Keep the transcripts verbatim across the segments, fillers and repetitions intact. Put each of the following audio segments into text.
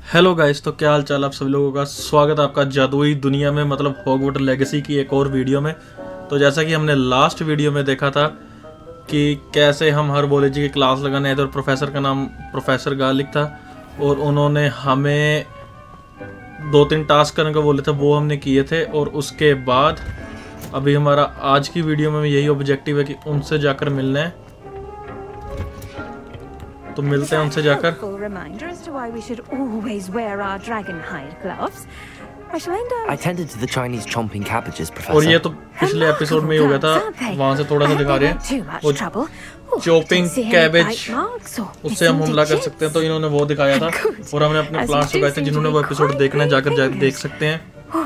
Hello guys, तो क्या हाल चाल आप सभी लोगों का। स्वागत है आपका जादुई दुनिया में, मतलब हॉगवर्ट्स लेगेसी की एक और वीडियो में। तो जैसा कि हमने लास्ट वीडियो में देखा था कि कैसे हम हर्बोलॉजी की क्लास लगाने आए थे और प्रोफेसर का नाम प्रोफेसर गार्लिक था और उन्होंने हमें दो तीन टास्क करने को बोले थे, वो हमने किए थे। और उसके बाद अभी हमारा आज की वीडियो में यही ऑब्जेक्टिव है कि उनसे जाकर मिलना है। तो मिलते हैं उनसे जाकर। I tended to the Chinese chomping cabbages, Professor. और ये तो पिछले एपिसोड में ही हो गया था, वहां से थोड़ा सा दिखा रहे हैं। वो चॉपिंग कैबेज, उससे हम हमला कर सकते हैं, तो इन्होंने वो दिखाया था। और हमने अपने प्लांट्स उगाए थे। जिन्होंने वो एपिसोड देखना है जाकर जाकर देख सकते हैं।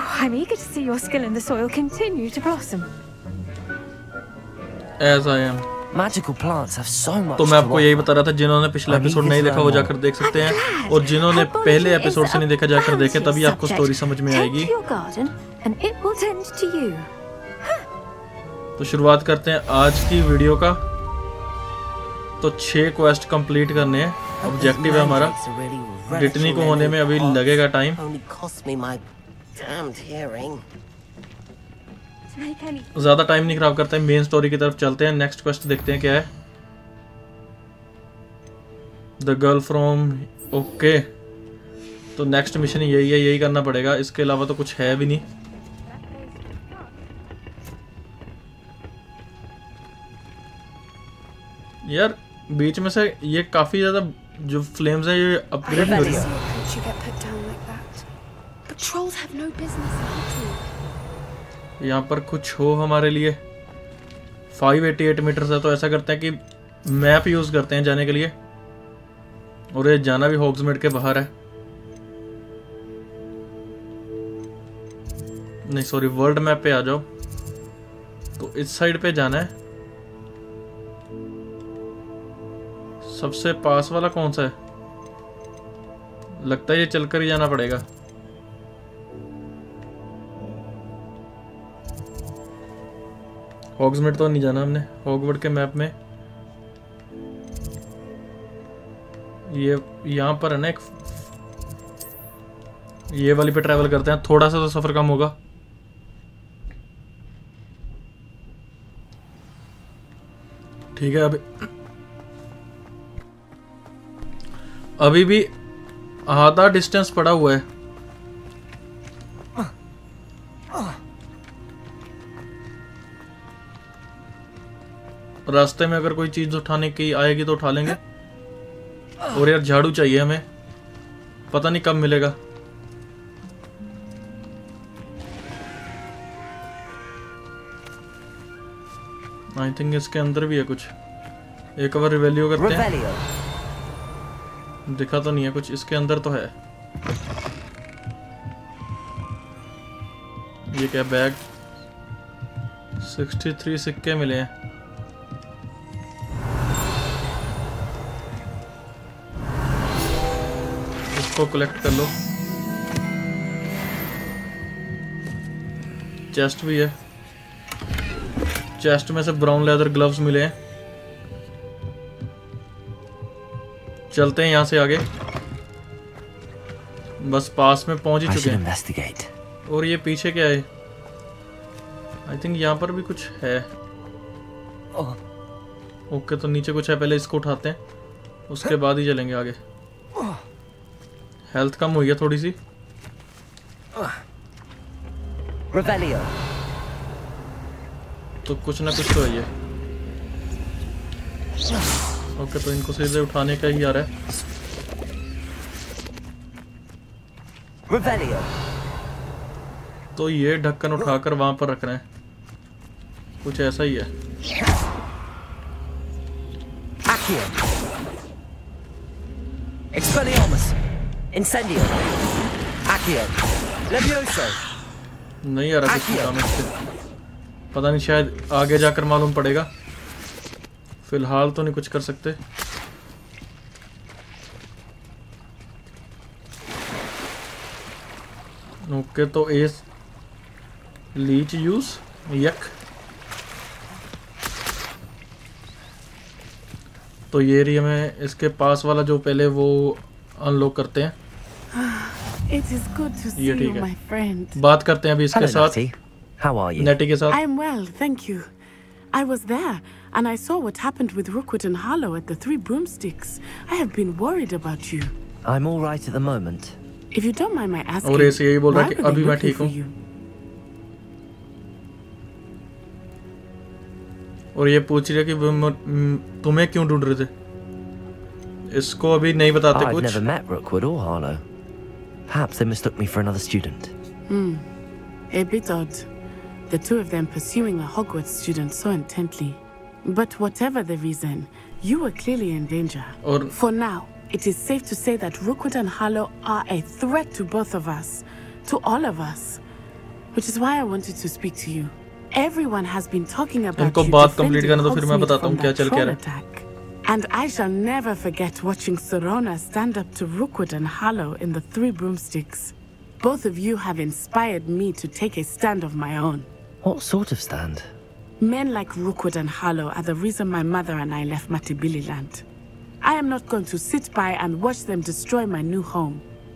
As I am. Magical plants have so much. तो मैं आपको यही बता रहा था, जिन्होंने पिछला एपिसोड नहीं देखा वो जाकर देख सकते हैं, और जिन्होंने पहले एपिसोड से नहीं देखा जाकर देखे, तभी आपको स्टोरी समझ में आएगी। तो शुरुआत करते हैं आज की वीडियो का। तो छह क्वेस्ट कंप्लीट करने हैं, ऑब्जेक्टिव है हमारा। डिटनी को होने में अभी लगेगा टाइम। ज्यादा टाइम नहीं खराब करते हैं, मेन स्टोरी की तरफ चलते हैं। नेक्स्ट क्वेस्ट देखते हैं क्या है। The girl from, okay. तो नेक्स्ट मिशन यही है, यही करना पड़ेगा, इसके अलावा तो कुछ है भी नहीं। यार बीच में से ये काफी ज्यादा जो फ्लेम्स है ये अपग्रेड हो रही है। यहाँ पर कुछ हो हमारे लिए। पाँच सौ अट्ठासी मीटर है, तो ऐसा करते हैं कि मैप यूज करते हैं जाने के लिए। और ये जाना भी हॉग्समीड के बाहर है, नहीं सॉरी, वर्ल्ड मैप पे आ जाओ। तो इस साइड पे जाना है। सबसे पास वाला कौन सा है? लगता है ये चलकर ही जाना पड़ेगा। हॉग्समीड तो नहीं जाना हमने। हॉगवर्ड के मैप में ये यहाँ पर है ना एक, ये वाली पे ट्रैवल करते हैं, थोड़ा सा तो सफर कम होगा। ठीक है, अभी अभी भी आधा डिस्टेंस पड़ा हुआ है। रास्ते में अगर कोई चीज उठाने की आएगी तो उठा लेंगे। और यार झाड़ू चाहिए हमें, पता नहीं कब मिलेगा। आई थिंक इसके अंदर भी है कुछ। एक बार रिवेलियो करते हैं। दिखा तो नहीं है कुछ, इसके अंदर तो है। ये क्या बैग? तिरसठ सिक्के मिले हैं। इसको कलेक्ट कर लो। चेस्ट भी है, चेस्ट में से ब्राउन लेदर ग्लव्स मिले हैं। चलते हैं यहाँ से आगे, बस पास में पहुंच ही चुके हैं। और ये पीछे क्या है? आई थिंक यहाँ पर भी कुछ है। ओके, तो नीचे कुछ है, पहले इसको उठाते हैं, उसके बाद ही चलेंगे आगे। हेल्थ कम हुई है थोड़ी सी। तो कुछ ना कुछ तो है ये। ओके, तो इनको सीधे उठाने का ही आ रहा है। तो ये ढक्कन उठाकर वहां पर रखना है, कुछ ऐसा ही है। Incendio. Accio. Levioso. नहीं आ रहा कुछ काम इससे, पता नहीं, शायद आगे जाकर मालूम पड़ेगा। फिलहाल तो नहीं कुछ कर सकते। ओके, तो एस लीच यूज यक। तो ये एरिया में इसके पास वाला जो पहले वो अनलॉक करते हैं। It is good to see ये you, ठीक है। my friend. बात करते हैं अभी इसके Hello, साथ, Natty. How are you? नेटी के साथ। I am well, thank you. I was there, and I saw what happened with Rookwood and Harlow at the Three Broomsticks. I have been worried about you. I'm all right at the moment. If you don't mind my asking, और ऐसे यही बोल रहा why है कि were they अभी मैं looking ठीक for हूँ। you? और ये पूछ रही है कि वो म- तुम्हें क्यों ढूंढ रहे थे। इसको अभी नहीं बताते I've कुछ। never met Rookwood or Harlow. Perhaps they mistook me for another student. Hmm, a bit odd. The two of them pursuing a Hogwarts student so intently. But whatever the reason, you were clearly in danger. और For now, it is safe to say that Rookwood and Harlow are a threat to both of us, to all of us. Which is why I wanted to speak to you. Everyone has been talking about इनको you बात complete defending करने दो, फिर मैं Hogsmeade बताता हूँ from क्या that चल क्या troll रहा है। attack. And I shall never forget watching Serona stand up to Rookwood and Harlow in the Three Broomsticks. Both of you have inspired me to take a stand of my own. What sort of stand? Men like Rookwood and Harlow are the reason my mother and I left Matibili land. I am not going to sit by and watch them destroy my new home.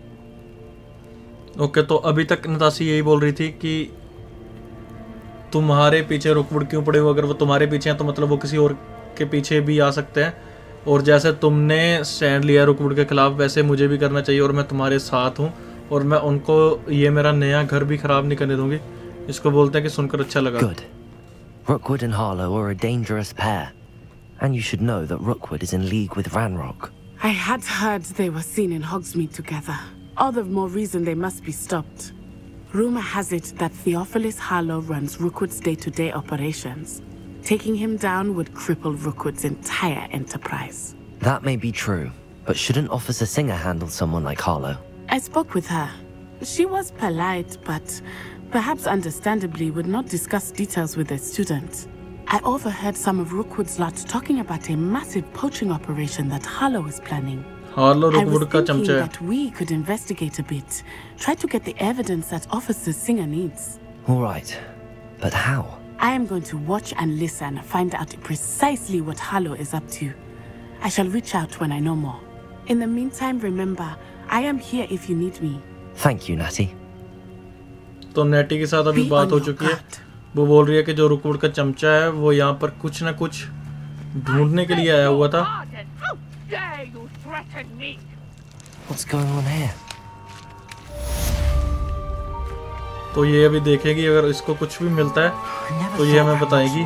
Okay, तो अभी तक नताशी यही बोल रही थी कि तुम्हारे पीछे रुकवुड क्यों पड़े हो। अगर वो तुम्हारे पीछे हैं तो मतलब वो किसी और के पीछे भी आ सकते हैं। और जैसे तुमने स्टैंड लिया रुकवुड के खिलाफ, वैसे मुझे भी करना चाहिए और मैं तुम्हारे साथ हूँ। और मैं उनको ये मेरा नया घर भी खराब नहीं करने दूंगी। इसको बोलते हैं कि सुनकर अच्छा लगा। Good. Rookwood and Harlow are a dangerous pair. And you should know that Rookwood is in league with Ranrock. I had heard they were seen in Hogsmeade together. All the more reason they must be stopped. Rumor has it that Theophilus Harlow runs Rookwood's day-to-day operations. Taking him down would cripple Rookwood's entire enterprise. That may be true, but shouldn't Officer Singer handle someone like Harlow? I spoke with her. She was polite, but perhaps understandably would not discuss details with a student. I overheard some of Rookwood's lot talking about a massive poaching operation that Harlow is planning. Harlow I was Rookwood का thinking चमचा है। that we could investigate a bit, try to get the evidence that Officer Singer needs. All right, but how? I am going to watch and listen, find out precisely what Harlow is up to. I shall reach out when I know more. In the meantime, remember, I am here if you need me. Thank you, Natty. तो नेटी के साथ अभी Be बात on हो your चुकी है। guard. वो बोल रही है कि जो रुकवुड का चमचा है वो यहाँ पर कुछ ना कुछ ढूंढने के लिए आया हुआ था। How dare you threaten me? What's going on here? तो ये अभी देखेगी, अगर इसको कुछ भी मिलता है तो ये हमें बताएगी।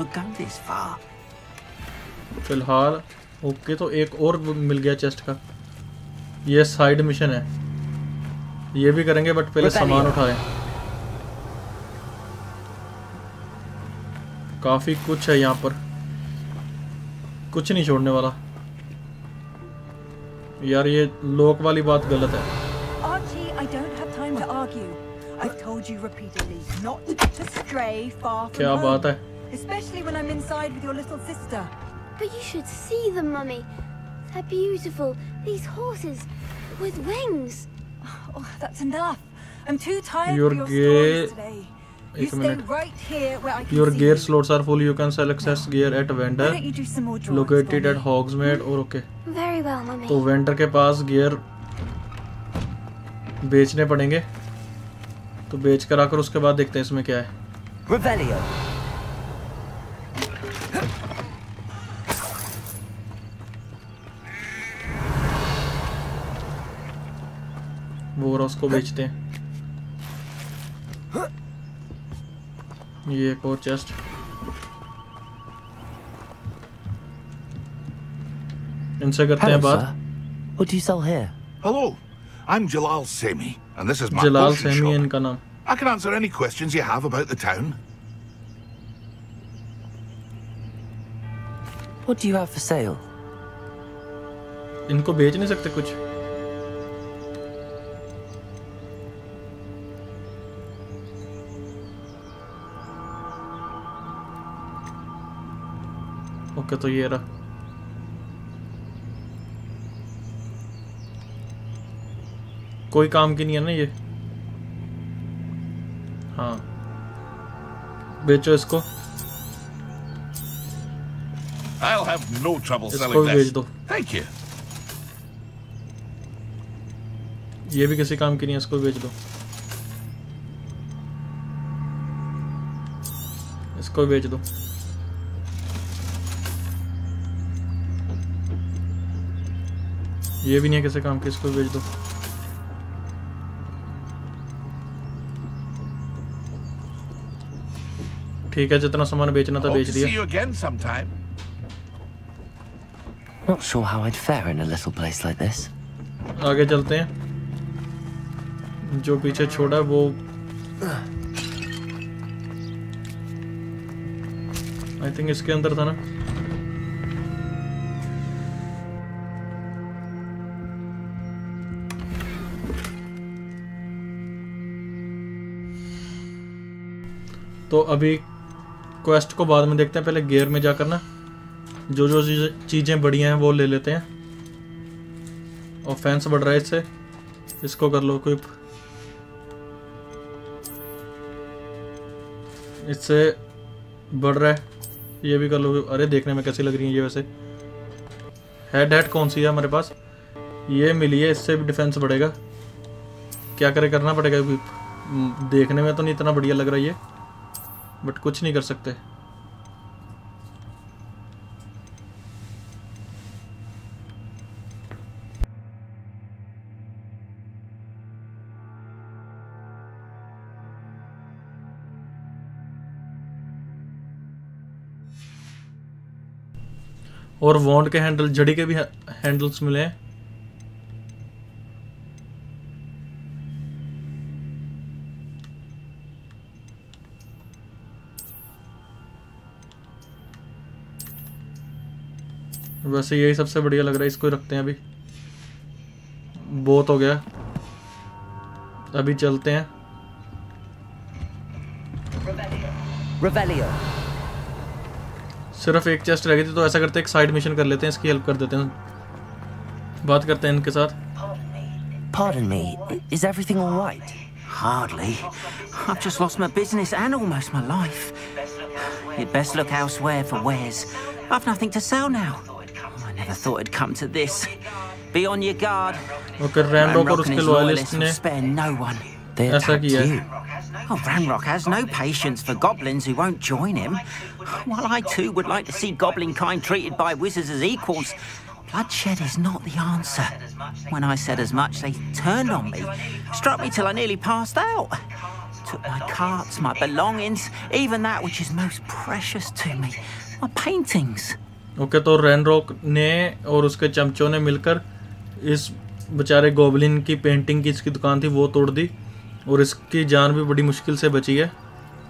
फिलहाल ओके, तो एक और मिल गया चेस्ट का। ये साइड मिशन है, ये भी करेंगे बट पहले सामान उठाएं। काफी कुछ है यहाँ पर, कुछ नहीं छोड़ने वाला। यार ये लोक वाली बात गलत है। Archie, I don't have time to argue. I've told you repeatedly not to stray far from क्या home, बात है? especially when I'm inside with your little sister. But you should see them, Mummy. They're beautiful. These horses with wings. Oh, that's enough. I'm too tired Your for your gear- stories today. You एक stay minute. right here where I can Your see gear you. slots are full. You can sell access gear at Why vendor don't you do some more drawings located for at me? Hogsmeade। और okay, Very well, Mummy. तो vendor के पास gear बेचने पड़ेंगे, तो बेच कर आकर उसके बाद देखते हैं इसमें क्या है। Revelio. वो रहा, उसको बेचते हैं। ये एक और चेस्ट। इनसे करते हैं Hello, बात। sir. What do you sell here? Hello, I'm Jalal Semi, and this is my Jalal potion सहमी shop. इनका नाम। I can answer any questions you have about the town. What do you have for sale? इनको बेच नहीं सकते कुछ? Okay, तो ये रहा। कोई काम की नहीं है ना ये। हाँ, बेचो इसको, I'll have no trouble इसको selling भी बेच this. दो। Thank you. ये भी किसी काम की नहीं है, इसको बेच दो, इसको बेच दो। ये भी नहीं है किसी काम की, इसको बेच दो। ठीक है, जितना सामान बेचना था बेच दिया। Not sure how I'd fare in a little place like this. आगे चलते हैं, जो पीछे छोड़ा वो आई थिंक इसके अंदर था ना। तो अभी क्वेस्ट को बाद में देखते हैं, पहले गियर में जाकर ना जो जो चीज़ें बढ़िया हैं वो ले लेते हैं। ऑफेंस बढ़ रहा है इससे, इसको कर लो क्विप, इससे बढ़ रहा है, ये भी कर लो। अरे देखने में कैसी लग रही है ये वैसे। हेड हेड कौन सी है हमारे पास, ये मिली है, इससे भी डिफेंस बढ़ेगा। क्या करे, करना पड़ेगा क्विप। देखने में तो नहीं इतना बढ़िया लग रहा है ये, बट कुछ नहीं कर सकते। और वॉन्ड के हैंडल, झड़ी के भी हैंडल्स मिले हैं। वैसे यही सबसे बढ़िया लग रहा है, इसको रखते हैं अभी, बहुत हो गया। अभी चलते हैं। Revelio. सिर्फ एक चेस्ट रह गई थी, तो ऐसा करते हैं एक साइड मिशन कर लेते हैं, इसकी हेल्प कर देते हैं। बात करते हैं इनके साथ। Pardon me, is everything all right? Hardly. I've just lost my business and almost my life. You'd best look elsewhere for wares. I've nothing to sell now. I never thought it'd come to this. Be on your guard. Okay, Ranrock और उसके loyalists ने spare no one. ऐसा किया है। Oh, Ranrock has no patience for goblins who won't join him. While I too would like to see goblin kind treated by wizards as equals, bloodshed is not the answer. When I said as much, they turned on me, struck me till I nearly passed out. Took my carts, my belongings, even that which is most precious to me, my paintings. Okay, तो Ranrok ने और उसके चमचों ने मिलकर इस बेचारे goblin की painting की इसकी दुकान थी वो तोड़ दी, और इसकी जान भी बड़ी मुश्किल से बची है।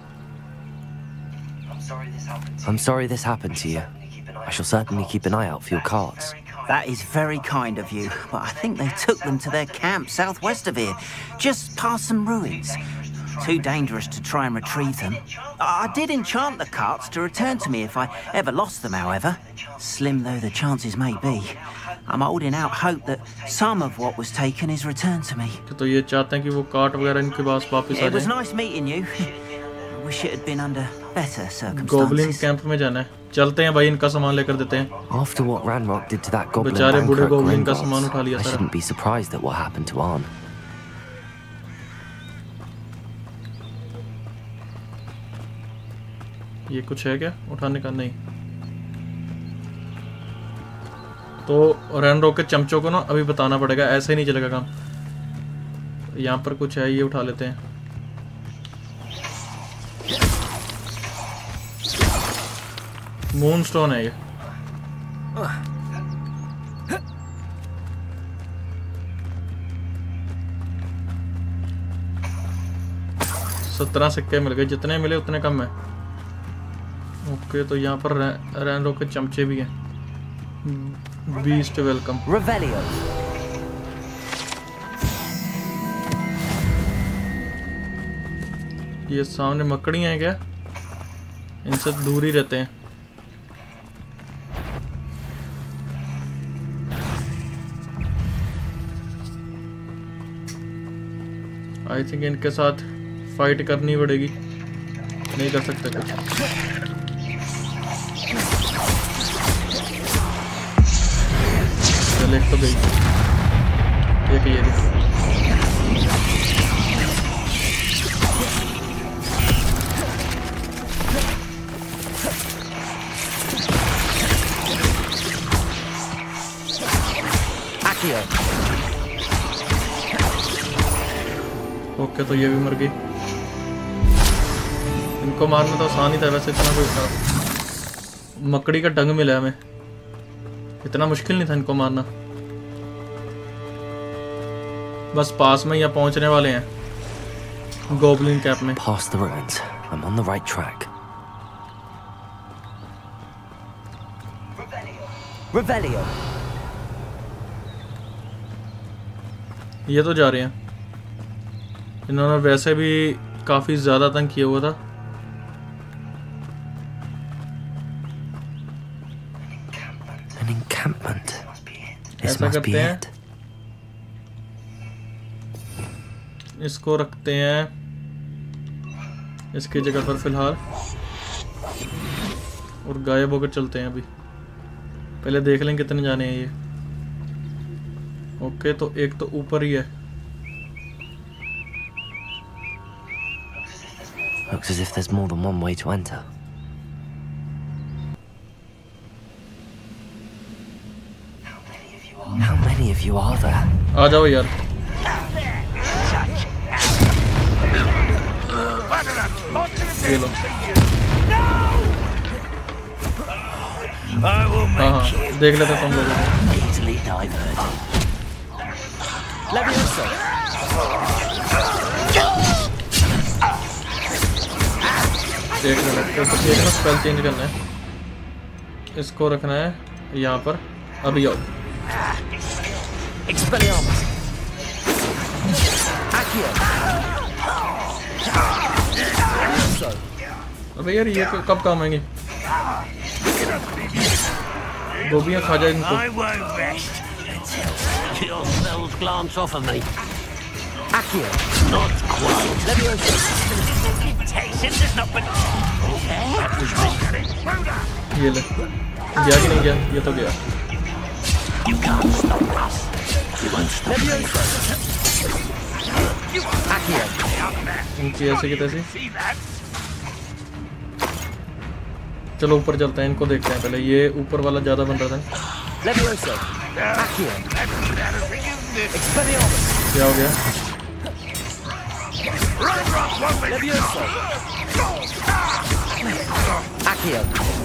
I'm sorry this happened to you. I shall certainly keep an eye out for your carts. That is very kind of you, but I think they took them to their camp southwest of here, just past some ruins. Too dangerous to try and retrieve them. I did enchant the carts to return to me if I ever lost them, however. Slim though the chances may be, I'm holding out hope that some of what was taken is returned to me. तो ये चाहते हैं कि वो cart वगैरह इनके पास वापस आ It was जाए। nice meeting you. I wish it had been under better circumstances. Goblin camp में जाना है, चलते हैं भाई, इनका सामान लेकर देते हैं। After what Ranrock did to that goblin बेचारे बूढ़े banker at गॉबलिन का सामान Gringotts, उठा लिया I सारा। shouldn't be surprised at what happened to Arn. ये कुछ है क्या उठाने का? नहीं। तो रैनरॉक के चमचों को ना अभी बताना पड़ेगा, ऐसे ही नहीं चलेगा काम। यहाँ पर कुछ है, ये उठा लेते हैं। मून स्टोन है ये। सत्रह सिक्के मिल गए, जितने मिले उतने कम है। ओके, तो यहाँ पर रैनरॉक के चमचे भी हैं। Beast welcome. Revelio. ये सामने मकड़ियाँ हैं क्या? इनसे दूर ही रहते हैं। आई थिंक इनके साथ फाइट करनी पड़ेगी, नहीं कर सकते कुछ। चल एक तो गई, एक ये भी। Accio. ओके, तो ये भी मर गई। इनको मारना तो आसान ही था वैसे, इतना कोई था। मकड़ी का डंग मिला हमें, इतना मुश्किल नहीं था इनको मारना। बस पास में या पहुंचने वाले हैं गॉब्लिन कैंप में। Past the ruins. I'm on the right track. Revelio. ये तो जा रहे हैं। इन्होंने वैसे भी काफी ज्यादा तंग किया हुआ था। An encampment. This ऐसा must be करते हैं, it. इसको रखते हैं इसकी जगह पर फिलहाल और गायब होकर चलते हैं। अभी पहले देख लें कितने जाने हैं ये। ओके, तो एक तो ऊपर ही है। Looks as if there's more than one way to enter. How many of you are there? आ जाओ यार। ये लो। हाँ हाँ, देख लेते तुम लोग। Easily diverted. Levioso. देख लेना, तो देखना स्पेल चेंज करना है। इसको रखना है यहाँ पर। अभी आओ। Expelliarmus. Accio. अबे यार ये कब काम आएंगे? गोभियाँ खा जाए इनको। I won't rest until your spells glance off of me. Accio. Not quite. Levioso. Temptation does not but that was me. ये ले, गया कि नहीं गया? ये तो गया। You can't stop us. You won't stop me. Accio. इनकी ऐसे की तैसी। चलो ऊपर चलते हैं, इनको देखते हैं पहले। ये ऊपर वाला ज्यादा बन रहा था। Levioso. Accio. Expelliarmus. क्या हो गया? Levioso. Accio.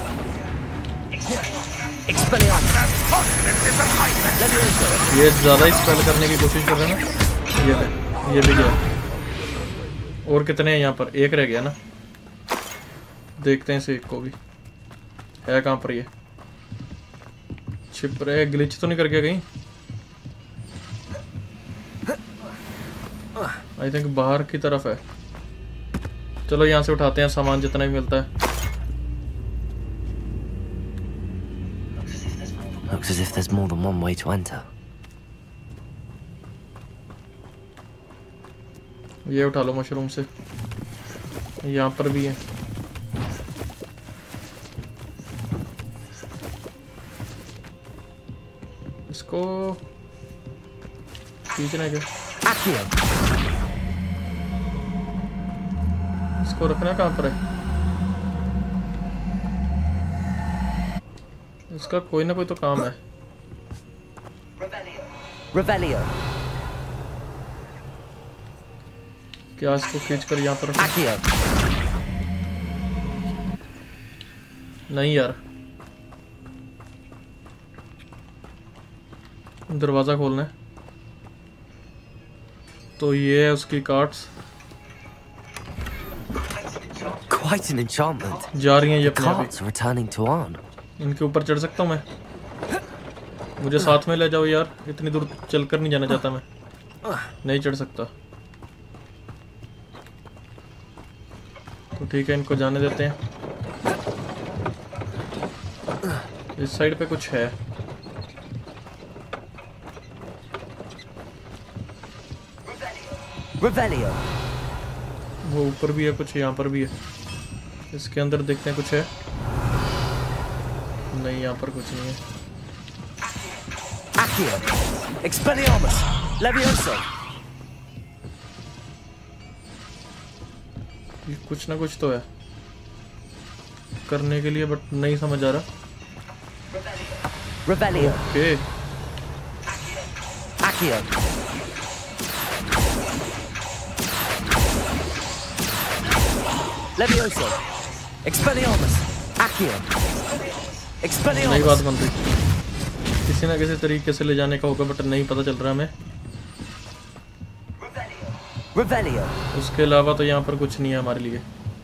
Expelliarmus. Levioso. ये ज्यादा ही स्पेल करने की कोशिश कर रहे हैं ना। ये ले, ये भी गया। और कितने हैं यहाँ पर? एक रह गया ना। देखते हैं इसे एक को भी। है कहाँ पर ये? छिप रहे, ग्लिच तो नहीं कर गया कहीं? आई थिंक बाहर की तरफ है। चलो यहाँ से उठाते हैं सामान जितना भी मिलता है। Looks as if there's more than one way to enter. ये उठा लो मशरूम से। यहाँ पर भी है। इसको खींचना है क्या? Accio. इसको रखना कहाँ पर है? इसका कोई ना कोई तो काम है। Revelio. क्या इसको खींच कर यहाँ पर रखूं? Accio. नहीं यार, दरवाजा खोलना है। तो ये है उसकी कार्ड्स। Quite an enchantment. जा रही हैं ये अपने आप Carts are returning to Arn. ही। इनके ऊपर चढ़ सकता हूँ मैं? मुझे साथ में ले जाओ यार, इतनी दूर चलकर नहीं जाना चाहता मैं। नहीं चढ़ सकता। तो ठीक है, इनको जाने देते हैं। इस साइड पे कुछ है। Revelio. वो ऊपर भी है कुछ, यहाँ पर भी है। इसके अंदर देखते हैं कुछ है। नहीं, यहाँ पर कुछ नहीं है। Accio. Expelliarmus. Levioso. ये कुछ ना कुछ तो है करने के लिए, बट नहीं समझ आ रहा। Revelio. Okay, Accio. Levioso. Expelliarmus. Accio. नहीं Expelliarmus. बात बन रही, किसी ना किसी तरीके से ले जाने का होगा, बट नहीं पता चल रहा हमें। Revelio. उसके अलावा तो यहाँ पर कुछ नहीं है हमारे लिए।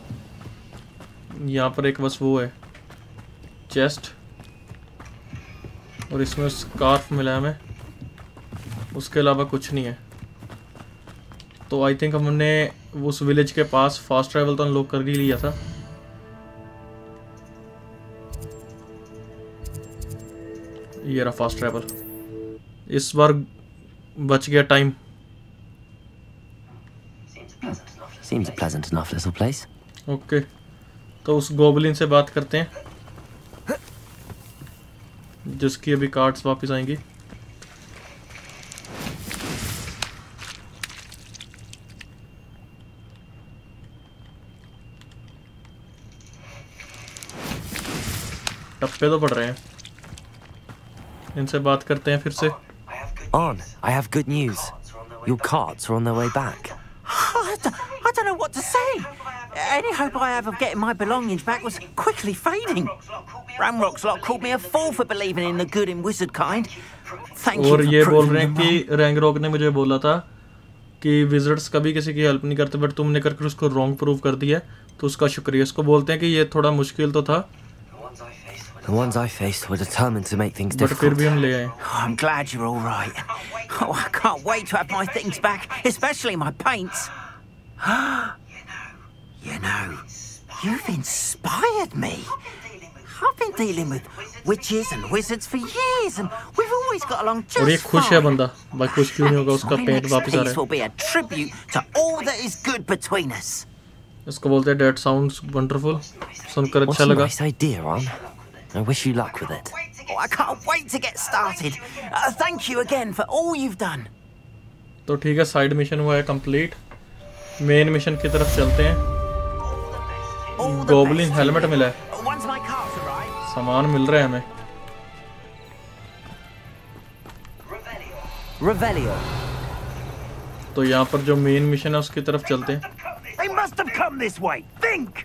यहाँ पर एक बस वो है चेस्ट, और इसमें स्कार्फ मिला है हमें, उसके अलावा कुछ नहीं है। तो आई थिंक हमने उस विलेज के पास फास्ट ट्रैवल तो अनलॉक कर ही लिया था। ये रहा फास्ट ट्रैवल, इस बार बच गया time. Seems a pleasant enough little place. Okay, तो उस गोबलिन से बात करते हैं जिसकी अभी कार्ड्स वापस आएंगी। टप्पे तो पड़ रहे हैं, इनसे बात करते हैं फिर से। On, I have good news. Your carts are on their way back. I don't, I don't know what to say. Any hope I have of getting my belongings back was quickly fading. Ramrock's lot called me a fool for believing in the good in wizard kind. Thank you और for ये बोल proving रहे them हैं wrong. कि रैंगरॉक ने मुझे बोला था कि विजर्ड्स कभी किसी की हेल्प नहीं करते, बट तुमने करके उसको रॉन्ग प्रूव कर दिया, तो उसका शुक्रिया। इसको बोलते हैं कि ये थोड़ा मुश्किल तो था, The ones I faced were determined to make things but फिर difficult. भी हम ले आए। Oh, I'm glad you're all right. Oh, I can't wait to have my things back, especially my paints. You know, you've inspired me. I've been dealing with witches and wizards for years, and we've always got along just और ये खुश है fine. बंदा, भाई खुश क्यों नहीं होगा, उसका My पेट next वापस आ piece रहा will be a tribute to all that is good between us. है। इसको बोलते हैं डेट साउंड्स वंडरफुल, सुनकर What's अच्छा a लगा। nice idea, Ron? I wish you luck with it. Oh, I can't wait to get started. Uh, thank you again for all you've done. तो ठीक है, साइड मिशन हुआ है complete, main mission की तरफ चलते हैं। All the goblin best. Helmet मिला है, Once my carts arrive. सामान मिल रहा है हमें। Revelio. तो यहाँ पर जो मेन मिशन है उसकी तरफ चलते हैं। They must have come this way. Think!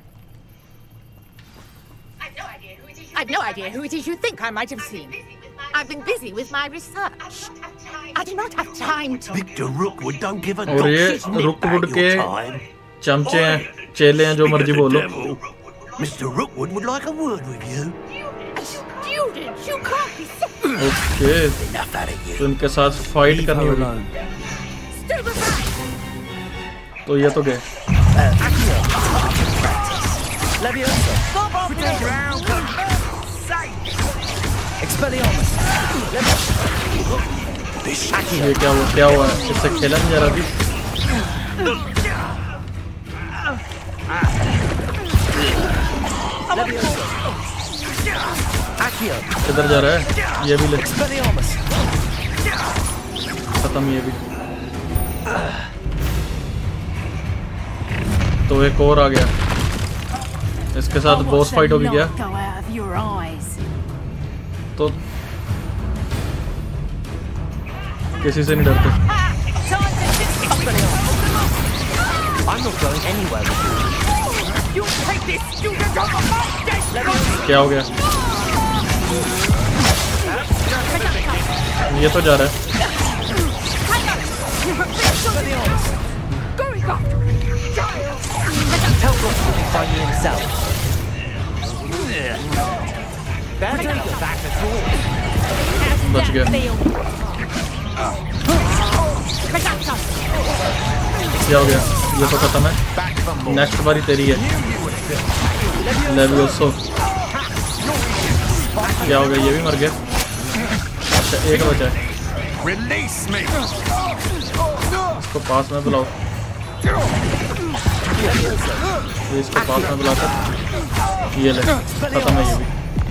I've no idea who it is you think I might have seen. I've been busy with my research. I do not have time to... Victor Rookwood don't give a और ये donkey's nip रुकवुड about के your time. चमचे हैं, चेले हैं, जो मर्जी बोलो। Mister Rookwood would like a word with you. Students, you can't be so... okay, Enough out of you. तो इनके साथ फाइट करनी होगी। Stay behind! तो ये तो गए। Levioso. Expelliarmus. ये क्या हुआ, क्या हुआ है? इससे खेला नहीं जा रहा अभी। Levioso. Accio. किधर जा रहा है? ये भी ले, Expelliarmus. खत्म ये भी। तो एक और आ गया, इसके साथ बॉस फाइट होगी क्या? Go out of your eyes. तो किसी से नहीं डरते। I'm not going anywhere with you. You take this student off of my desk! क्या हो गया? ये तो जा रहा है। Going after it! Tell Rockwood to find me himself. Better don't go back at all. बच गया। क्या हो गया? ये तो खत्म है। नेक्स्ट बारी तेरी है। लेवियोसो। क्या हो गया? ये भी मर गया। अच्छा, एक बचा है। Release me! इसको पास में बुलाओ। ये इसको पास में बुलाकर ये ले, खत्म है ये भी।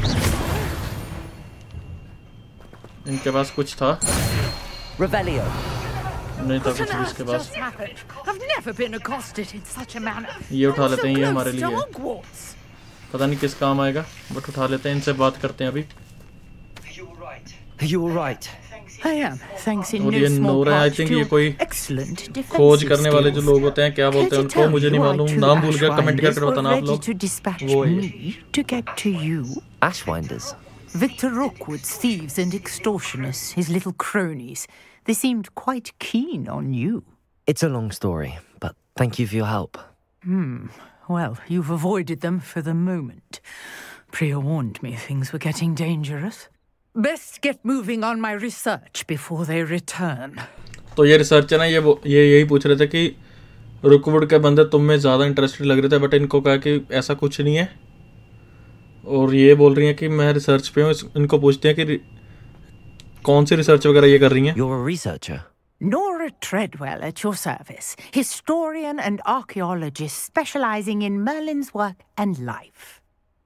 इनके पास कुछ था? Revelio. नहीं था कुछ भी इसके पास। Just happened. I've never been accosted in such a manner. ये उठा लेते हैं, ये हमारे So लिए है। close to Hogwarts. पता नहीं किस काम आएगा, बट उठा लेते हैं। इनसे बात करते हैं अभी। Are you all right? I am, thanks in और no ये small Nora, I part think ये to कोई excellent खोज defensive करने वाले जो skills. लोग होते हैं, क्या बोलते हैं Care to उनको, tell मुझे नहीं you मालूम, our two नाम भूल गया, कमेंट Ashwinders करके were बताना आप ready लोग। to dispatch वो है। me to get to you. Ashwinders? Victor Rookwood's thieves and extortioners, his little cronies. They seemed quite keen on you. It's a long story, but thank you for your help. Hmm. Well, you've avoided them for the moment. Priya warned me things were getting dangerous. Best get moving on my research before they return. तो ये research है ना, ये वो ये यही पूछ रहे थे कि रुकवुड के बंदे तुम में ज़्यादा इंटरेस्टेड लग रहे थे, बट इनको कहा कि ऐसा कुछ नहीं है। और ये बोल रही हैं कि मैं रिसर्च पे हूँ। इनको पूछते हैं कि कौन सी रिसर्च वगैरह ये कर रही हैं। You're a researcher? Nora Treadwell at your service, historian and archaeologist specializing in Merlin's work and life.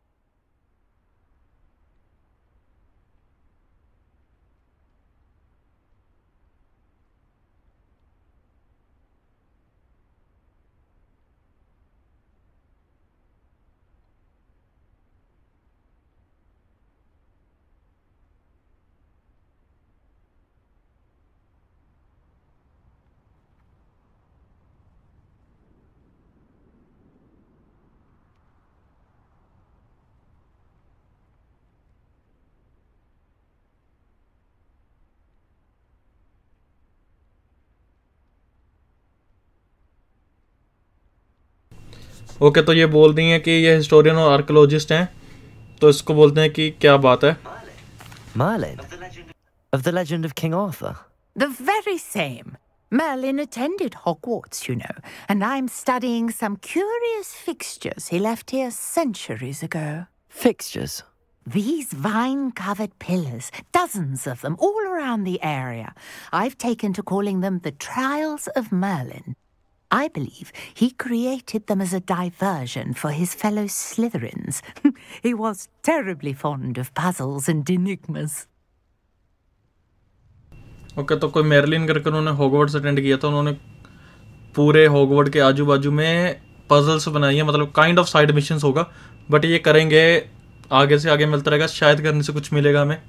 Okay, तो ये बोल रही हैं कि ये हिस्टोरियन और आर्कियोलॉजिस्ट हैं, तो इसको बोलते हैं कि क्या बात है। Merlin? Of the legend of King Arthur? The very same. Merlin attended Hogwarts, you know, and I'm studying some curious fixtures he left here centuries ago. Fixtures? These vine-covered pillars, dozens of them, all around the area. I've taken to calling them the Trials of Merlin. I believe he created them as a diversion for his fellow Slytherins. He was terribly fond of puzzles and enigmas. Okay okay, तो कोई Merlin करके उन्होंने Hogwarts attend किया था। उन्होंने पूरे Hogwarts के आजू बाजू में पजल्स बनाई है, मतलब काइंड ऑफ साइड मिशंस होगा, बट ये करेंगे, आगे से आगे मिलता रहेगा, शायद करने से कुछ मिलेगा हमें।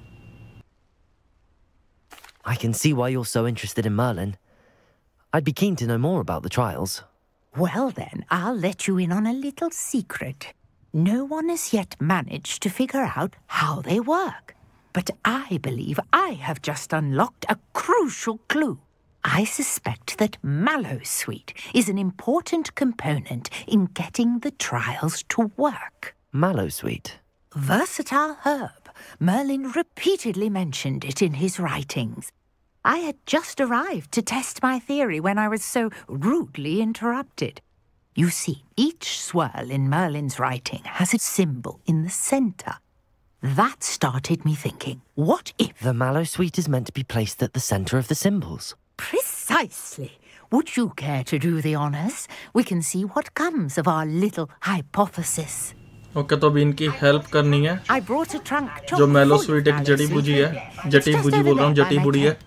I can see why you're so interested in Merlin. I'd be keen to know more about the trials. Well then, I'll let you in on a little secret. No one has yet managed to figure out how they work. But I believe I have just unlocked a crucial clue. I suspect that Mallowsweet is an important component in getting the trials to work. Mallowsweet? Versatile herb. Merlin repeatedly mentioned it in his writings. I had just arrived to test my theory when I was so rudely interrupted. You see, each swirl in Merlin's writing has a symbol in the center. That started me thinking, what if... The Mallowsweet is meant to be placed at the center of the symbols. Precisely. Would you care to do the honors? We can see what comes of our little hypothesis. Okay okay, तो अभी इनकी help करनी है। I brought a trunk जो मैलोस्वीट एक जड़ी बूटी है, जटी बूटी बोल रहा हूँ, जटी बूटी है,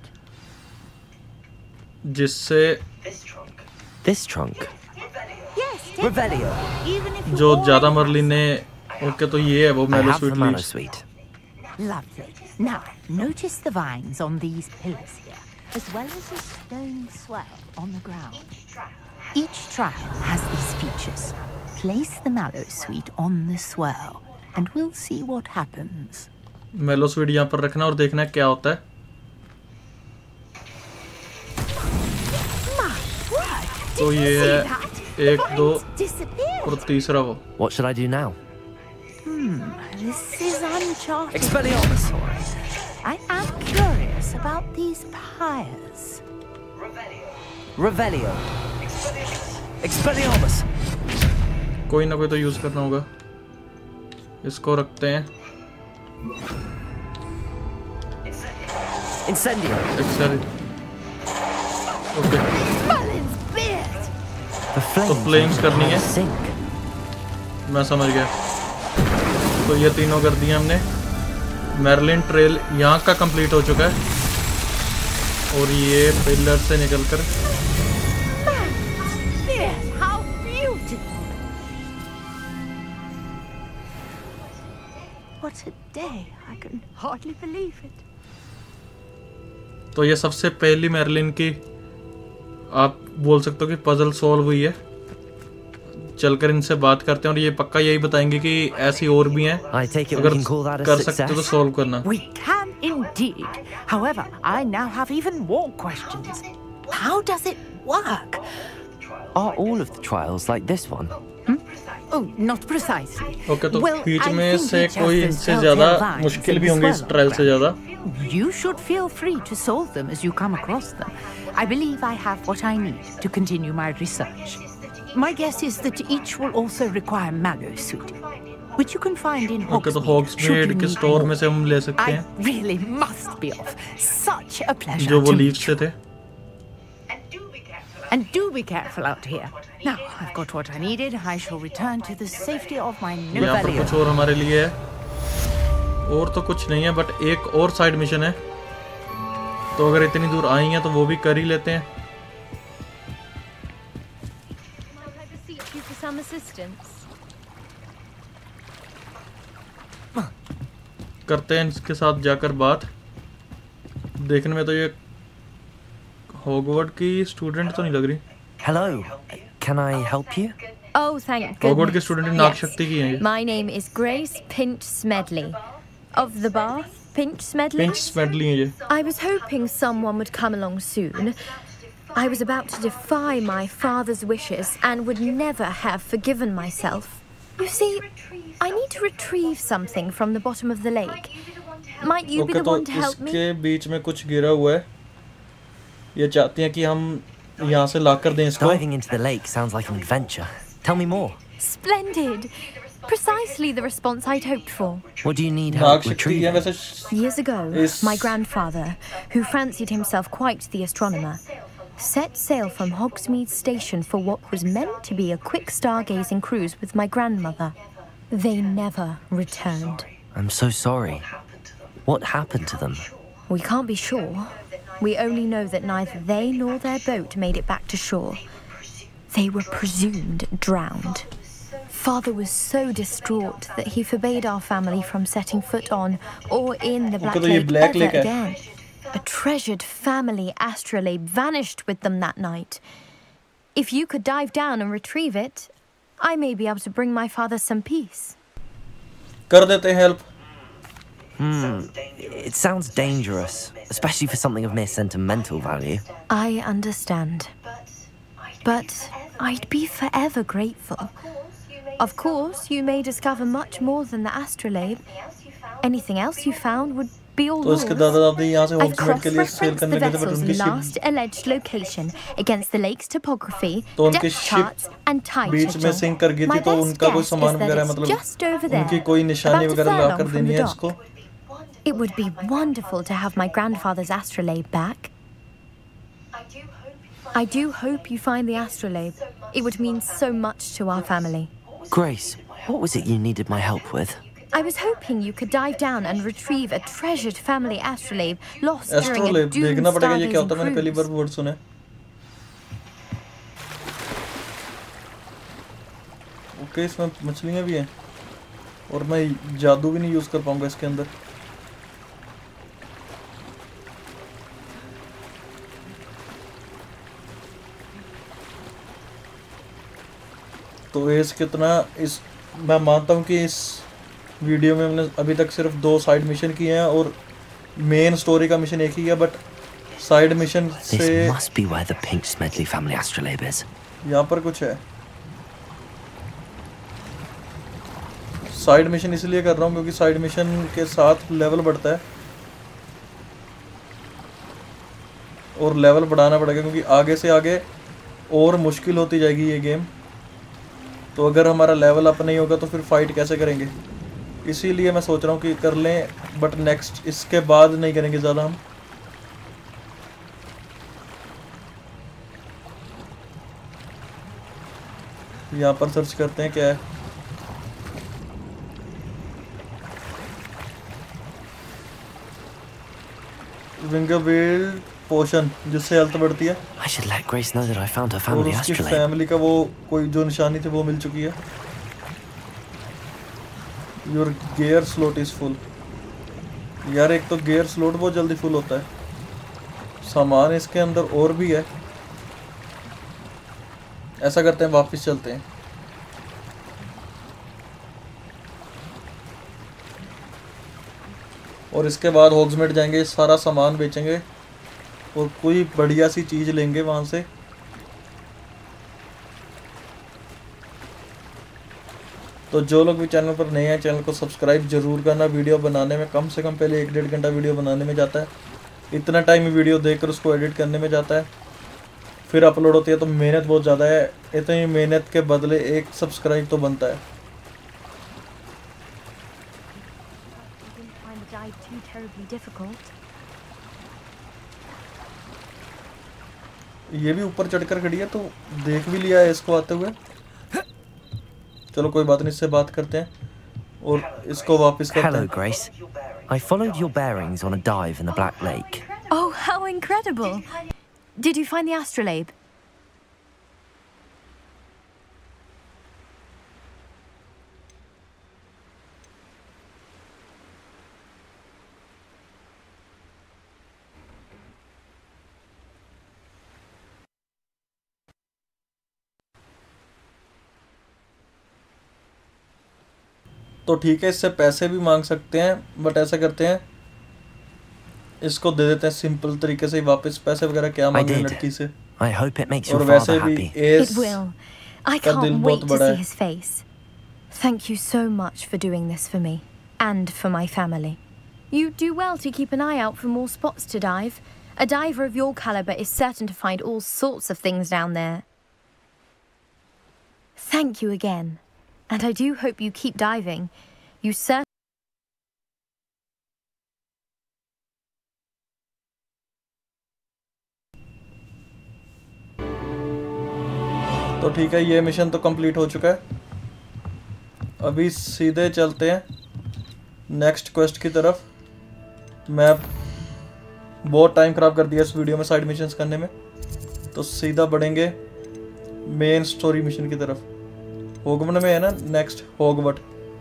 जिससे This trunk? Yes, Revelio. जो ज्यादा मर्लिन ने ओके तो ये है वो mallowsweet leaves. Lovely. Now, notice the vines on these pillars here, as well as a stone swell on the ground. Each trial has these features. Place the Mallowsweet on the swell, and we'll see what happens. Mallowsweet यहाँ पर रखना और देखना क्या होता है। तो ये है एक दो और तीसरा वो। What should I do now? Hmm, this is uncharted. Expelliarmus. I am curious about these pyres. Revelio. Expelliarmus. कोई ना कोई तो यूज करना होगा। इसको रखते हैं। Incendio. Excel. ओके। तो फ्लेम्स करनी है। मैं समझ गया। तो ये तीनों कर दिए हमने। मेरलिन ट्रेल यहाँ का कंप्लीट हो चुका है और ये पिलर से निकलकर What a day! I can hardly believe it. तो ये सबसे पहली मैरलिन की आप बोल सकते हो कि पजल सॉल्व हुई है। चलकर इनसे बात करते हैं और ये पक्का यही बताएंगे कि ऐसी और भी हैं, अगर कर सकते हो तो सॉल्व करना। We can indeed. However, I now have even more questions. How does it work? Are all of the trials like this one? Hmm? Oh, not precisely. Okay, तो well, बीच I में think से each has कोई the इनसे telltale ज्यादा lines मुश्किल in भी the होंगे इस swirl ट्रायल से ज्यादा। You should feel free to solve them as you come across them. I believe I have what I need to continue my research. My guess is that each will also require mallow suit, which you can find in Okay, तो Hogsmeade. should Hogsmeade you के need store more. में से हम ले सकते I हैं really must be off. Such a pleasure जो वो to लीफ meet से you. थे। And do be careful out here. Now, I've got what I needed. I shall return to the safety of my new यहाँ पर valley. कुछ और हमारे लिए है, और तो कुछ नहीं है, बट एक और साइड मिशन है, तो अगर इतनी दूर आई हैं तो वो भी कर ही लेते हैं। करते हैं इसके साथ जाकर बात। देखने में तो ये हॉगवर्ड की स्टूडेंट तो नहीं लग रही। Hello, can I help you? Oh, thank goodness. Hogwarts की स्टूडेंट नाग Yes. शक्ति की हैं ये। My name is Grace Pinch Smedley of the Bath. Pinch Smedley. Pinch Smedley हैं ये। I was hoping someone would come along soon. I was about to defy my father's wishes and would never have forgiven myself. You see, I need to retrieve something from the bottom of the lake. Might you be okay, the तो one to help me? इसके बीच में कुछ गिरा हुआ है, ये चाहती हैं कि हम यहाँ से लाकर दें इसको। Diving into the lake sounds like an adventure. Tell me more. Splendid. Precisely the response I'd hoped for. What do you need Nag help शक्ति है retrieving? वैसे। Years ago, Is- my grandfather, who fancied himself quite the astronomer, set sail from Hogsmeade Station for what was meant to be a quick stargazing cruise with my grandmother. They never returned. I'm so sorry. What happened to them? We can't be sure. We only know that neither they nor their boat made it back to shore. They were presumed drowned. Father was so distraught that he forbade our family from setting foot on or in the Black तो ये Lake Black ever Lake है। again. A treasured family astrolabe vanished with them that night. If you could dive down and retrieve it, I may be able to bring my father some peace. कर देते हैं help. Hmm, it sounds dangerous, especially for something of mere sentimental value. I understand. But I'd be forever grateful. Of course, you may discover much more than the astrolabe. Anything else you found would be all तो इसके yours. दादा दादी यहाँ से I've हॉग्समीड के लिए cell cross-referenced the करने गए थे, बट vessel's उनकी last ship alleged location against the lake's topography, तो उनकी depth ship charts, and tide बीच में schedule. सिंक कर गई My थी, तो best उनका कोई guess सामान is that वगैरह it's मतलब just over there, उनकी कोई निशानी about a वगैरह ला कर furlong from देनी the है dock. इसको। It would be wonderful to have my grandfather's astrolabe back. I do hope you find the astrolabe. It would mean so much to our family. Grace, what was it you needed my help with? I was hoping you could dive down and retrieve a treasured family astrolabe lost during a astrolabe doomed देखना पड़ेगा ये क्या stargazing होता है, मैंने पहली बार cruise. Word सुने। ओके, इसमें मछलियाँ भी हैं और मैं जादू भी नहीं यूज कर पाऊंगा इसके अंदर। तो एज कितना इस मैं मानता हूँ कि इस वीडियो में हमने अभी तक सिर्फ दो साइड मिशन किए हैं और मेन स्टोरी का मिशन एक ही है, बट साइड मिशन This से must be where the Pink Smedley family astrolabe is. यहाँ पर कुछ है। साइड मिशन इसलिए कर रहा हूँ क्योंकि साइड मिशन के साथ लेवल बढ़ता है और लेवल बढ़ाना पड़ेगा क्योंकि आगे से आगे और मुश्किल होती जाएगी ये गेम। तो अगर हमारा लेवल अप नहीं होगा तो फिर फाइट कैसे करेंगे, इसीलिए मैं सोच रहा हूँ कि कर लें, बट नेक्स्ट इसके बाद नहीं करेंगे ज़्यादा हम। यहाँ पर सर्च करते हैं क्या है। विंगरवेल पोशन जिससे हेल्थ बढ़ती है I should let Grace know that I found her और family उसकी astrolabe. फैमिली का वो कोई जो निशानी थी वो मिल चुकी है। Your gear slot is full. यार एक तो गेयर स्लॉट बहुत जल्दी फुल होता है। सामान इसके अंदर और भी है। ऐसा करते हैं, वापस चलते हैं। और इसके बाद होग्समीड जाएंगे, सारा सामान बेचेंगे और कोई बढ़िया सी चीज़ लेंगे वहाँ से। तो जो लोग भी चैनल पर नए हैं, चैनल को सब्सक्राइब जरूर करना। वीडियो बनाने में कम से कम पहले एक डेढ़ घंटा वीडियो बनाने में जाता है। इतना टाइम वीडियो देखकर उसको एडिट करने में जाता है, फिर अपलोड होती है, तो मेहनत बहुत ज़्यादा है। इतनी मेहनत के बदले एक सब्सक्राइब तो बनता है। ये भी ऊपर चढ़कर खड़ी है, तो देख भी लिया है इसको आते हुए। चलो कोई बात नहीं, इससे बात करते हैं और इसको वापस करते हैं। Hello, Grace. I followed your bearings on a dive in the Black Lake. Oh, how incredible! Did you find the astrolabe? तो ठीक है, इससे पैसे भी मांग सकते हैं, बट ऐसा करते हैं, इसको दे देते हैं सिंपल तरीके से ही वापस। पैसे वगैरह क्या मांगे लड़की से। I hope it makes और your वैसे father भी happy. Yes It will. I का दिल can't बहुत wait to बड़ा see है। his face. Thank you so much for doing this for me and for my family. You do well to keep an eye out for more spots to dive. A diver of your caliber is certain to find all sorts of things down there. Thank you again, and I do hope you keep diving. You certainly. तो ठीक है, ये mission तो complete हो चुका है। अभी सीधे चलते हैं नेक्स्ट क्वेस्ट की तरफ। मैं बहुत टाइम खराब कर दिया इस वीडियो में साइड मिशंस करने में, तो सीधा बढ़ेंगे मेन स्टोरी मिशन की तरफ। होगवर्ट में है ना नेक्स्ट, होगवर्ट।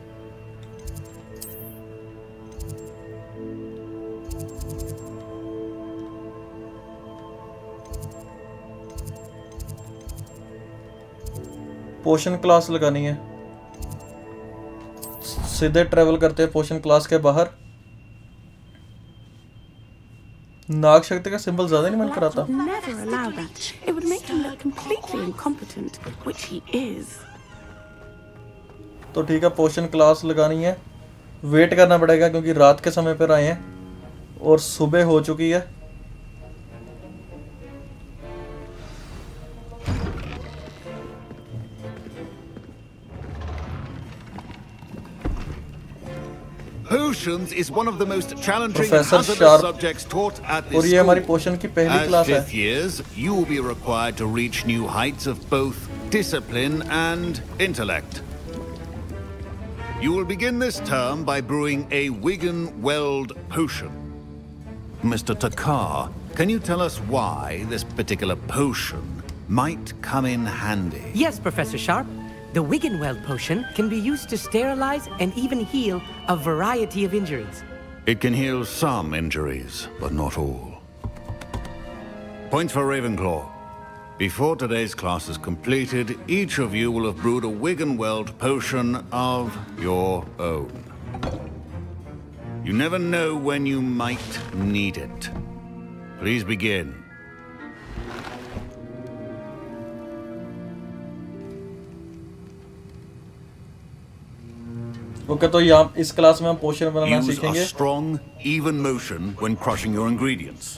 पोशन क्लास लगानी है, सीधे ट्रेवल करते हैं पोशन क्लास के बाहर। नाग शक्ति का सिंबल ज्यादा नहीं मन कराता। Never allow that. It would make him look completely incompetent, which he is. तो ठीक है, पोशन क्लास लगानी है। वेट करना पड़ेगा क्योंकि रात के समय पर आए हैं और सुबह हो चुकी है। Potions is one of the most challenging and Professor hazardous Sharp. subjects taught at और this ये हमारी school. पोशन की पहली As क्लास है। fifth years, you will be required to reach new heights of both discipline and intellect. You will begin this term by brewing a Wigan Weld potion. Mister Takar, can you tell us why this particular potion might come in handy? Yes, Professor Sharp. The Wiggenweld potion can be used to sterilize and even heal a variety of injuries. It can heal some injuries, but not all. Point for Ravenclaw. Before today's class is completed, each of you will have brewed a Wiggenweld potion of your own. You never know when you might need it. Please begin. Okay, तो यहाँ इस class में हम पोशन बनाना Use a सीखेंगे। strong, even motion when crushing your ingredients.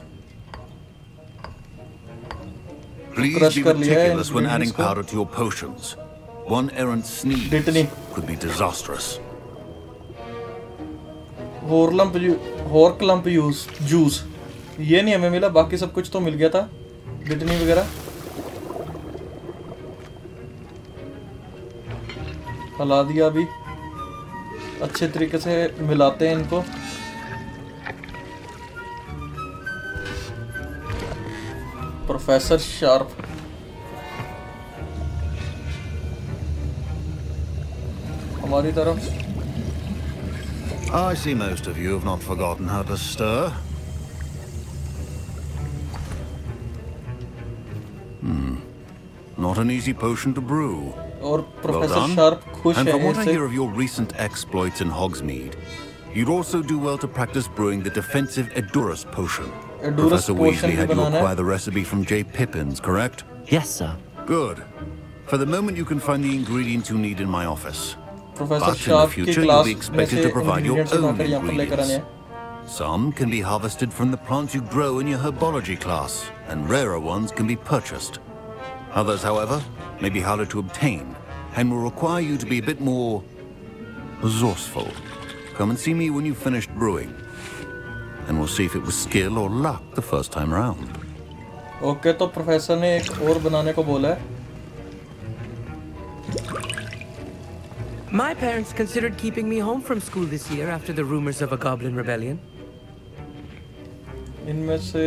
Please Crush be कर लिया है meticulous when adding ingredients को। powder to your potions. One errant sneeze Dittany. could be disastrous. Horklump horklump use juice ये नहीं हमें मिला, बाकी सब कुछ तो मिल गया था, डिटनी वगैरह। हला दिया। अभी अच्छे तरीके से मिलाते हैं इनको। प्रोफेसर शार्प हमारी तरफ। I see most of you have not forgotten how to stir. not an easy potion to brew. और Well प्रोफेसर done. शार्प खुश And हैं from what I इससे। hear of your recent exploits in Hogsmeade, you'd also do well to practice brewing the defensive Edurus potion. Edurus Professor potion Weasley भी had you बनाना है। acquire the recipe from J. Pippins, correct? Yes, sir. Good. For the moment, you can find the ingredients you need in my office. Professor But in the Sharp की future, you'll class be में expected से to provide your ingredients own उठाकर यहाँ पर लेकर आने ingredients. हैं। Some can be harvested from the plants you grow in your herbology class, and rarer ones can be purchased. Others, however, may be harder to obtain, and will require you to be a bit more resourceful. Come and see me when you've finished brewing, and we'll see if it was skill or luck the first time round. Okay, तो professor ने एक और बनाने को बोला है। My parents considered keeping me home from school this year after the rumors of a goblin rebellion. इनमें से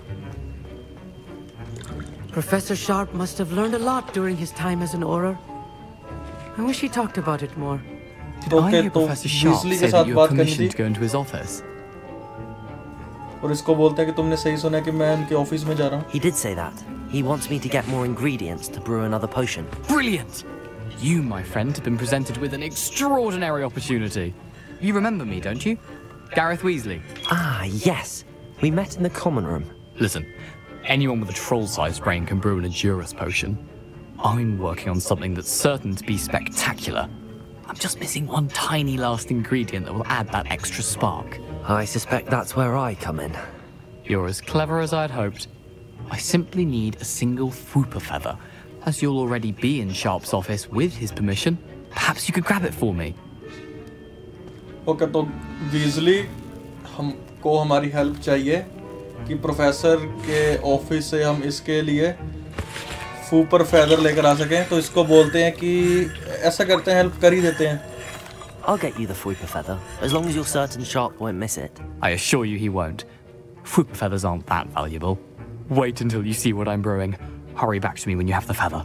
Professor Sharp must have learned a lot during his time as an Auror. I wish he talked about it more. Did I hear तो Professor Sharp Weasley say के that साथ you were बात करनी commissioned थी to go into his office? और इसको बोलता है कि तुमने सही सुना है कि मैं उनके ऑफिस में जा रहा हूँ। He did say that. He wants me to get more ingredients to brew another potion. Brilliant! You, my friend, have been presented with an extraordinary opportunity. You remember me, don't you? Gareth Weasley. Ah, yes. We met in the common room. Listen, anyone with a troll-sized brain can brew an Edurus potion. I'm working on something that's certain to be spectacular. I'm just missing one tiny last ingredient that will add that extra spark. I suspect that's where I come in. You're as clever as I'd hoped. I simply need a single Fwooper feather. As you'll already be in Sharp's office with his permission, perhaps you could grab it for me. Okay, तो Weasley हमको हमारी help चाहिए कि professor के office से हम इसके लिए फूपर फेदर लेकर आ सकें। तो इसको बोलते हैं कि ऐसा करते हैं, हेल्प कर ही देते हैं। I'll get you the Fwooper feather, as long as you're certain Sharp won't miss it. I assure you he won't. Fwooper feathers aren't that valuable. Wait until you see what I'm brewing. Hurry back to me when you have the feather.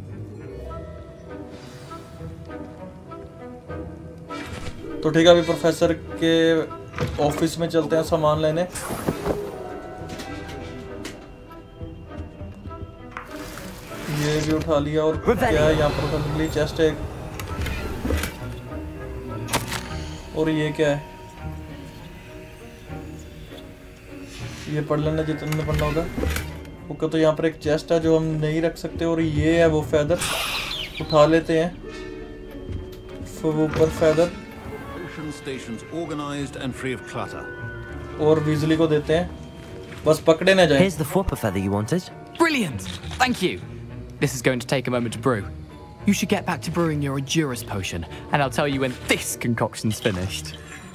तो ठीक है, अभी professor के office में चलते हैं सामान लेने। ये भी उठा लिया। और क्या है यहाँ पर? फैमिली चेस्ट है। और ये क्या है? ये पढ़ लेना जितना पढ़ना होगा। ओके, तो यहाँ पर एक चेस्ट है जो हम नहीं रख सकते, और ये है वो फेदर। उठा लेते हैं ऊपर फेदर और वीजली को देते हैं, बस पकड़े ना जाए। Here's the Fwooper feather you wanted. Brilliant! Thank you. This is going to take a moment to brew. You should get back to brewing your Edurus potion, and I'll tell you when this concoction's finished.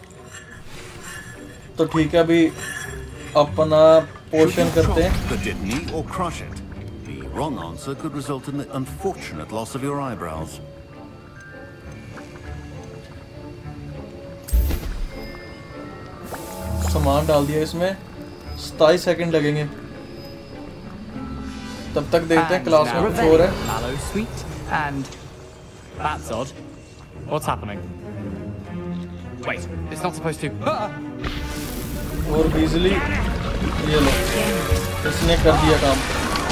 तो ठीक है, अभी अपना पोशन करते हैं। The Dittany or crush it. The wrong answer could result in the unfortunate loss of your eyebrows. सामान डाल दिया इसमें। सताईस सेकंड लगेंगे। तब तक देखते हैं क्लास में कुछ हो रहा है। Mallow sweet and that's odd. What's happening? Wait, it's not supposed to. Ah! और बिजली ये लो, इसने कर दिया काम।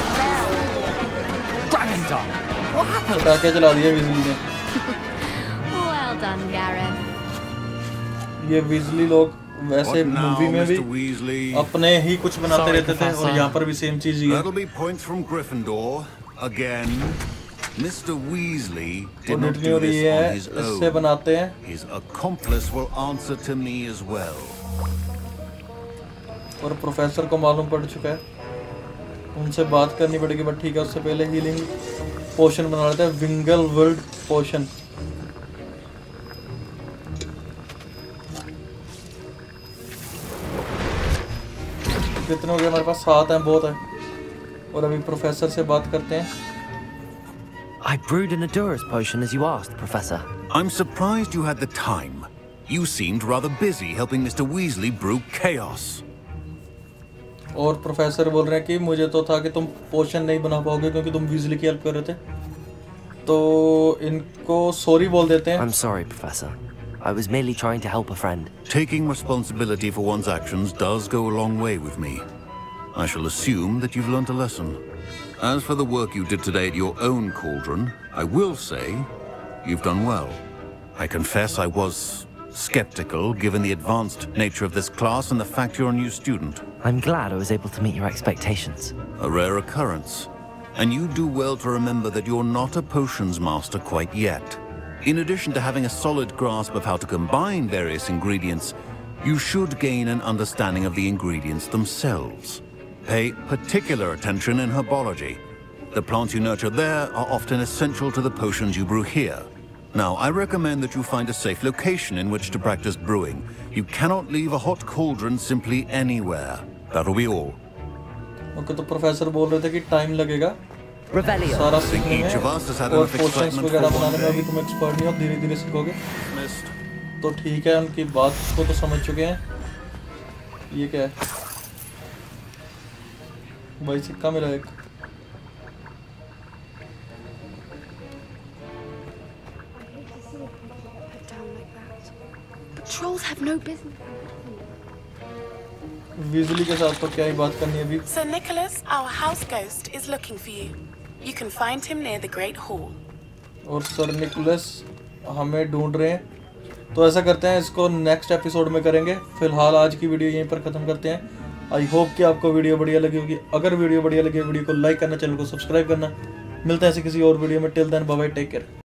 Dragon time. What happened? पटाखे चला दिया बिजली ने। Well done, Gareth. ये बिजली लोग वैसे मूवी में भी अपने ही कुछ बनाते रहते थे, और यहाँ पर भी सेम चीज ही है। That'll be points from Gryffindor again. Mister Weasley did not do this on his own. इससे बनाते हैं। His accomplice will answer to me as well. और प्रोफेसर को मालूम पड़ चुका है, उनसे बात करनी पड़ेगी, बट ठीक है, उससे पहले हीलिंग पोशन बना लेते हैं। विंगल वर्ल्ड पोशन। कितने हो गए हमारे पास? सात हैं, बहुत है। और अभी प्रोफेसर से बात करते हैं। I brewed an Edurus potion as you asked, Professor. I'm surprised you had the time. You seemed rather busy helping Mister Weasley brew chaos. और प्रोफेसर बोल रहे हैं कि मुझे तो था कि तुम पोशन नहीं बना पाओगे क्योंकि तुम वीजली की हेल्प कर रहे थे। तो इनको सॉरी बोल देते हैं। I'm sorry, Professor. I was merely trying to help a friend. Taking responsibility for one's actions does go a long way with me. I shall assume that you've learnt a lesson. As for the work you did today at your own cauldron, I will say you've done well. I confess I was skeptical given the advanced nature of this class and the fact you're a new student. I'm glad I was able to meet your expectations. A rare occurrence. And you do well to remember that you're not a potions master quite yet. In addition to having a solid grasp of how to combine various ingredients, you should gain an understanding of the ingredients themselves. Pay particular attention in herbology. The plants you nurture there are often essential to the potions you brew here. Now, I recommend that you find a safe location in which to practice brewing. You cannot leave a hot cauldron simply anywhere. That'll be all. Okay, तो professor बोल रहे थे कि time लगेगा सारा सीखने में और पोशंस वगैरह बनाने में अभी तुम एक्सपर्ट नहीं हो, धीरे धीरे सीखोगे। तो ठीक है, उनकी बात को तो समझ चुके हैं। ये क्या है भाई? सिक्का मिला एक। Trolls have no business. Weasley के साथ तो क्या ही बात करनी है अभी। Sir Nicholas, our house ghost, is looking for you. You can find him near the Great Hall. और सर निकोलस हमें ढूंढ रहे हैं। तो ऐसा करते हैं, इसको नेक्स्ट एपिसोड में करेंगे। फिलहाल आज की वीडियो यहीं पर ख़त्म करते हैं। आई होप कि आपको वीडियो बढ़िया लगी होगी। अगर वीडियो बढ़िया लगी, वीडियो को लाइक करना, चैनल को सब्सक्राइब करना। मिलते हैं ऐसे किसी और वीडियो में। Till then bye bye, take care.